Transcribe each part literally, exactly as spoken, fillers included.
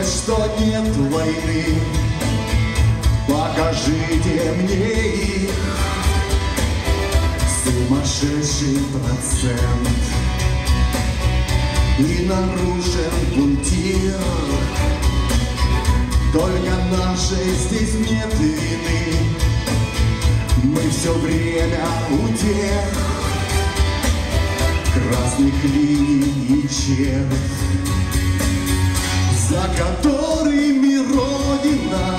что нет войны. Покажите мне их. Сумасшедший процент и нарушен пунктир. Только нашей здесь нет вины. Мы все время у тех красных линий и черт, за которыми Родина,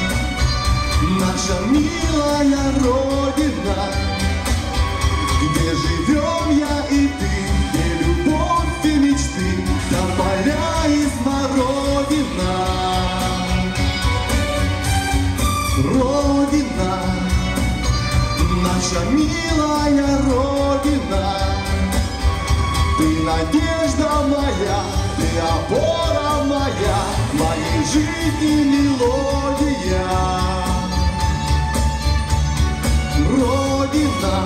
наша милая Родина, где живем я и ты, где любовь и мечты, тополя и смородина. Родина, наша милая Родина, ты надежда моя, ты опора моя, моей жизни мелодия. Родина.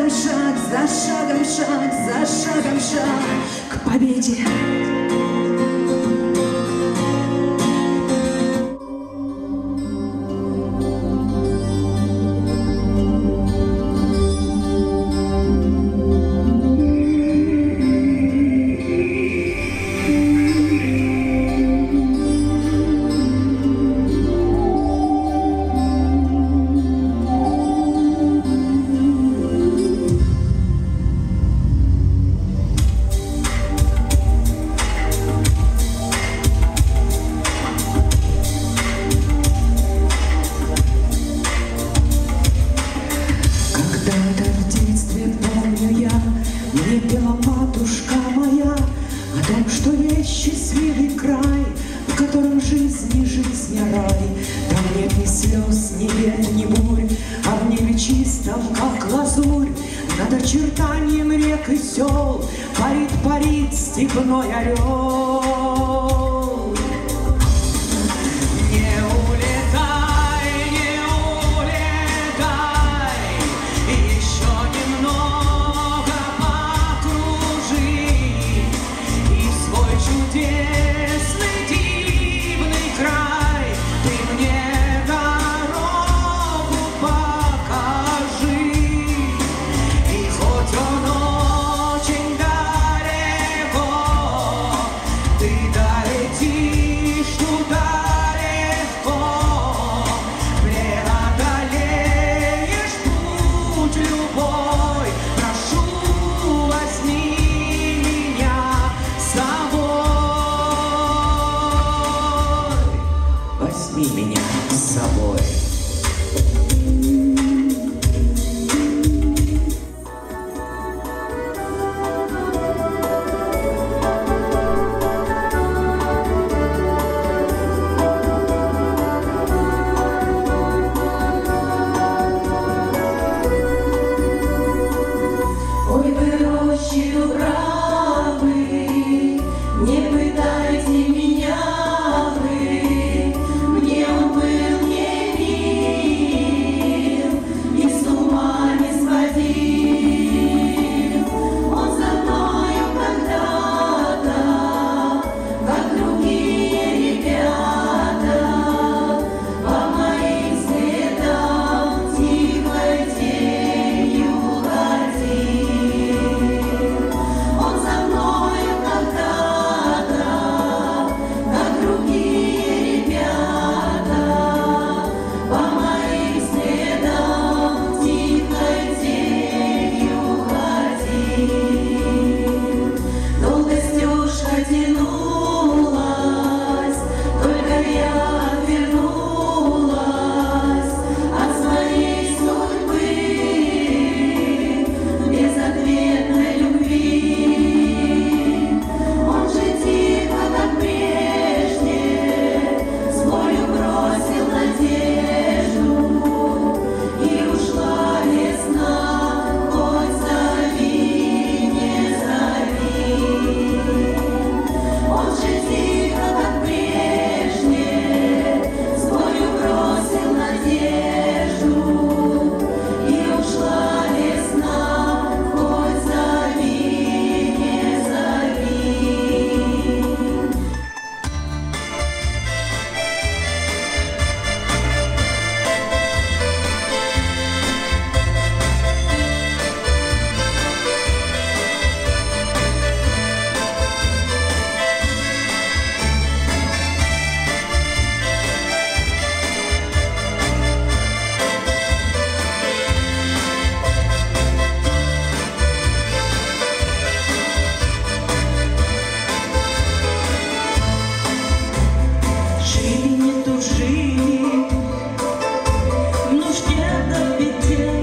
За шагом шаг, за шагом шаг к победе. слез, ни бед, ни бурь, а в небе чистом, как лазурь, над очертанием рек и сел парит, парит степной орел. Не улетай, не улетай, еще немного покружи, и в свой чудесный дивный край ты мне дорогу покажи. И хоть он очень далеко, ты долетишь туда легко, преодолеешь путь любой. Прошу, возьми меня с собой, возьми меня с собой. Ой, вы рощи дубравы, не пытайте меня вы, мне он был не мил, и с ума не сводил. Он за мною когда-то, как другие ребята, по моим следам тихой тенью ходил. Он за мною когда-то, как другие ребята, по моим следам тихой тенью ходил. Долго стежка тянулась, только я отвернулась от своей судьбы, безответной любви. Он же тихо, как прежде, свою бросил надежду, и ушла весна, хоть зови, не зови. Он же тихо, как прежде, свою бросил надежду, и ушла весна, хоть зови, не зови. Жили, не тужили, в нужде да в беде,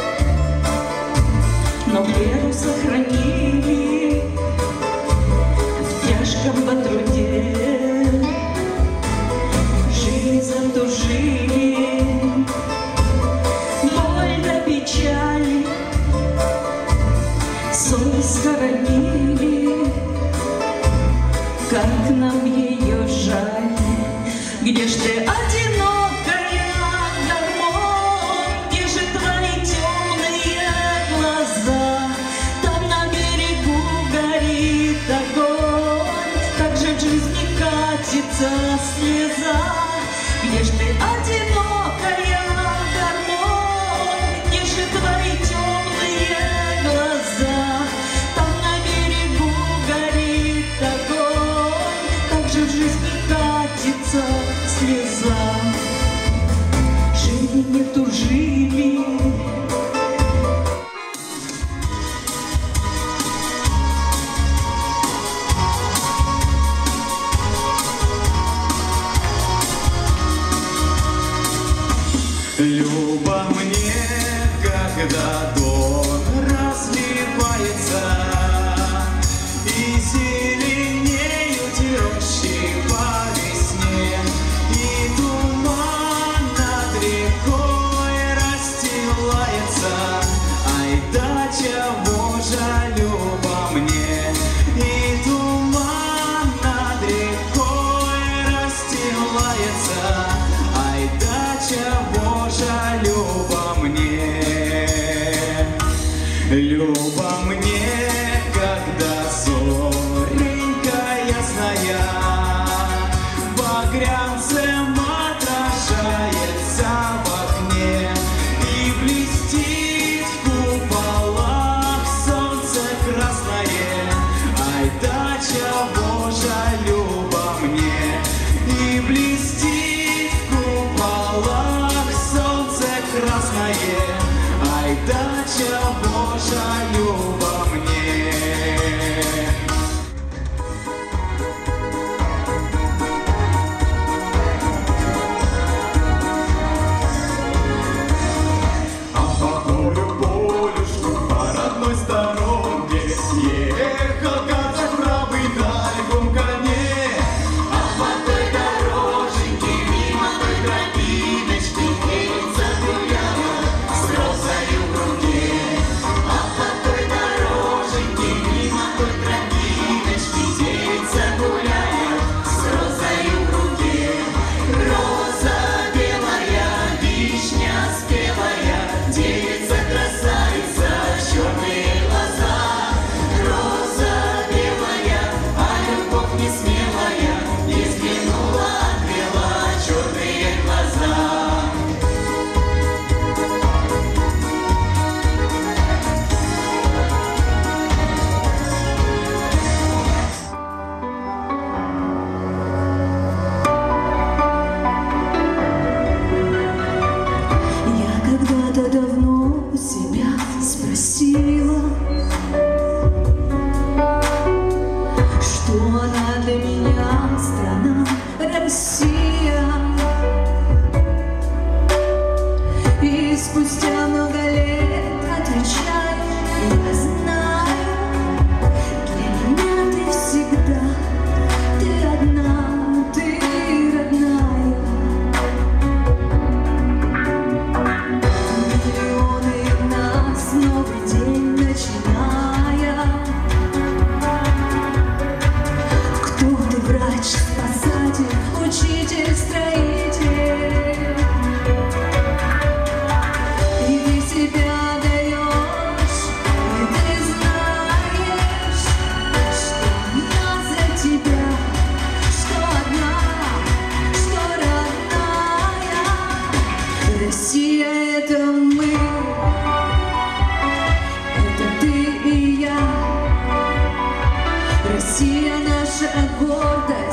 но веру сохранили в тяжком бы труде. Жили, затужили, боль да печаль, совесть хоронили, как нам ее жаль. Где ж ты, одинокая гармонь, где же твои темные глаза? Там на берегу горит огонь, так же в жизни катится слеза. Где ж ты, одинокая гармонь, где же твои темные глаза? Там на берегу горит огонь, так же в жизни катится слеза. Жили, не тужили, Люба мне, когда дом разливается, и зеленеют рощи по весне, и туман над Люба мне, когда зоренька ясная багрянцем отражается в окне и блестит в куполах солнце красное. Ай, дача Божа, Люба мне, и блестит в куполах солнце красное. Ай, дача Божа, Люба мне. А по полю, полюшку, по родной сторонке ехал казак правый на легком коне. А по той дороженьке, мимо той тропиночки, девица гуляла с розою в руке. А по той дороженьке, мимо той тропиночки, девица гуляет с розою в руке. Роза белая, вишня спелая, девица красавица, черные глаза. Роза белая, а любовь не смелая, не взглянула, отвела черные глаза. Я когда-то давно себя спросила, что она для меня страна Россия. И спустя много лет отвечаю: я знаю, для меня ты всегда, ты одна, ты родная. Миллионы нас, новый день начиная. Кто-то врач, спасатель, учитель, строитель. И ты себя даешь, и ты знаешь, что она за тебя, что одна, что родная. Россия — это мы, это ты и я. Россия — наша гордость.